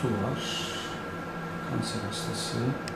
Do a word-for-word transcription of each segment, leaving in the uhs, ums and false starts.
hortu var, kanser hastası,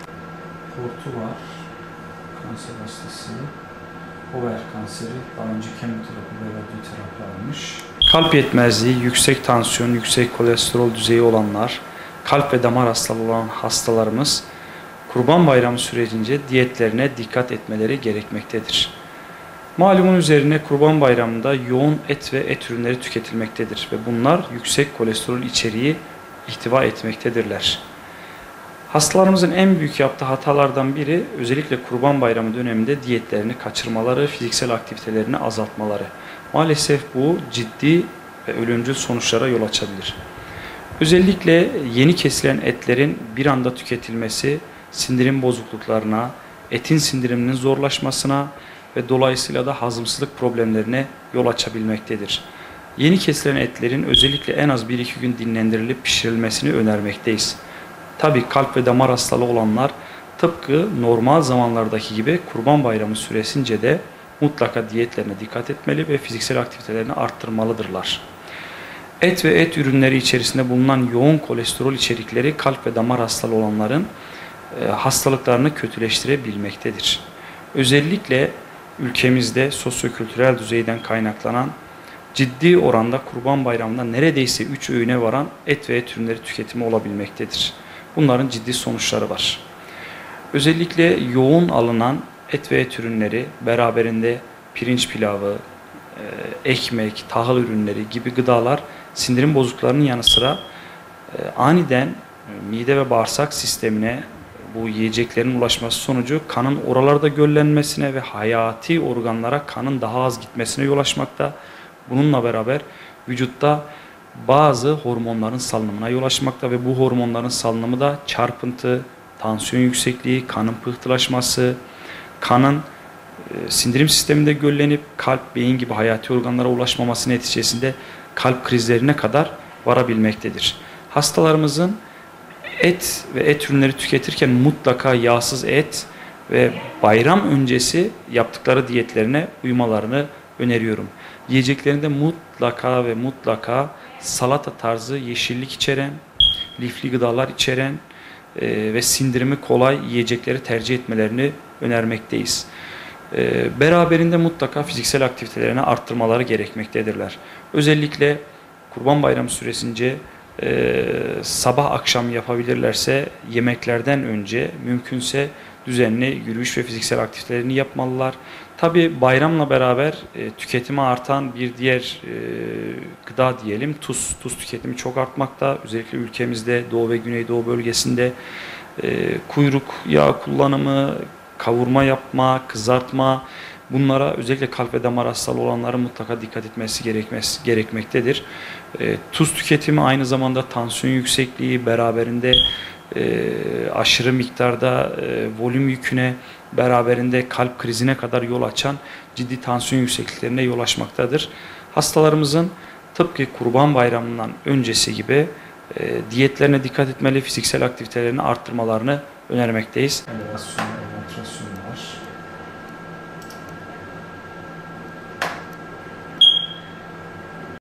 hortu var, kanser hastası, over kanseri, daha önce kemoterapi ve radyoterapi almış. Kalp yetmezliği, yüksek tansiyon, yüksek kolesterol düzeyi olanlar, kalp ve damar hastalığı olan hastalarımız Kurban Bayramı sürecince diyetlerine dikkat etmeleri gerekmektedir. Malumun üzerine Kurban Bayramı'nda yoğun et ve et ürünleri tüketilmektedir ve bunlar yüksek kolesterol içeriği ihtiva etmektedirler. Hastalarımızın en büyük yaptığı hatalardan biri özellikle Kurban Bayramı döneminde diyetlerini kaçırmaları, fiziksel aktivitelerini azaltmaları. Maalesef bu ciddi ve ölümcül sonuçlara yol açabilir. Özellikle yeni kesilen etlerin bir anda tüketilmesi sindirim bozukluklarına, etin sindiriminin zorlaşmasına ve dolayısıyla da hazımsızlık problemlerine yol açabilmektedir. Yeni kesilen etlerin özellikle en az bir iki gün dinlendirilip pişirilmesini önermekteyiz. Tabii kalp ve damar hastalığı olanlar tıpkı normal zamanlardaki gibi Kurban Bayramı süresince de mutlaka diyetlerine dikkat etmeli ve fiziksel aktivitelerini arttırmalıdırlar. Et ve et ürünleri içerisinde bulunan yoğun kolesterol içerikleri kalp ve damar hastalığı olanların e, hastalıklarını kötüleştirebilmektedir. Özellikle ülkemizde sosyokültürel düzeyden kaynaklanan ciddi oranda Kurban Bayramı'nda neredeyse üç öğüne varan et ve et ürünleri tüketimi olabilmektedir. Bunların ciddi sonuçları var. Özellikle yoğun alınan et ve et ürünleri beraberinde pirinç pilavı, ekmek, tahıl ürünleri gibi gıdalar sindirim bozukluklarının yanı sıra aniden mide ve bağırsak sistemine bu yiyeceklerin ulaşması sonucu kanın oralarda göllenmesine ve hayati organlara kanın daha az gitmesine yol açmakta. Bununla beraber vücutta bazı hormonların salınımına yol açmakta ve bu hormonların salınımı da çarpıntı, tansiyon yüksekliği, kanın pıhtılaşması, kanın e, sindirim sisteminde göllenip kalp, beyin gibi hayati organlara ulaşmaması neticesinde kalp krizlerine kadar varabilmektedir. Hastalarımızın et ve et ürünleri tüketirken mutlaka yağsız et ve bayram öncesi yaptıkları diyetlerine uymalarını öneriyorum. Yiyeceklerinde mutlaka ve mutlaka salata tarzı yeşillik içeren, lifli gıdalar içeren e, ve sindirimi kolay yiyecekleri tercih etmelerini önermekteyiz. E, beraberinde mutlaka fiziksel aktivitelerini arttırmaları gerekmektedirler. Özellikle Kurban Bayramı süresince e, sabah akşam yapabilirlerse yemeklerden önce mümkünse düzenli yürüyüş ve fiziksel aktivitelerini yapmalılar. Tabi bayramla beraber e, tüketimi artan bir diğer e, gıda diyelim tuz. Tuz tüketimi çok artmakta. Özellikle ülkemizde Doğu ve Güneydoğu bölgesinde e, kuyruk yağı kullanımı, kavurma yapma, kızartma, bunlara özellikle kalp ve damar hastalığı olanların mutlaka dikkat etmesi gerekmesi, gerekmektedir. E, tuz tüketimi aynı zamanda tansiyon yüksekliği beraberinde e, aşırı miktarda e, volüm yüküne beraberinde kalp krizine kadar yol açan ciddi tansiyon yüksekliklerine yol açmaktadır. Hastalarımızın tıpkı Kurban Bayramı'ndan öncesi gibi e, diyetlerine dikkat etmeli, fiziksel aktivitelerini arttırmalarını önermekteyiz.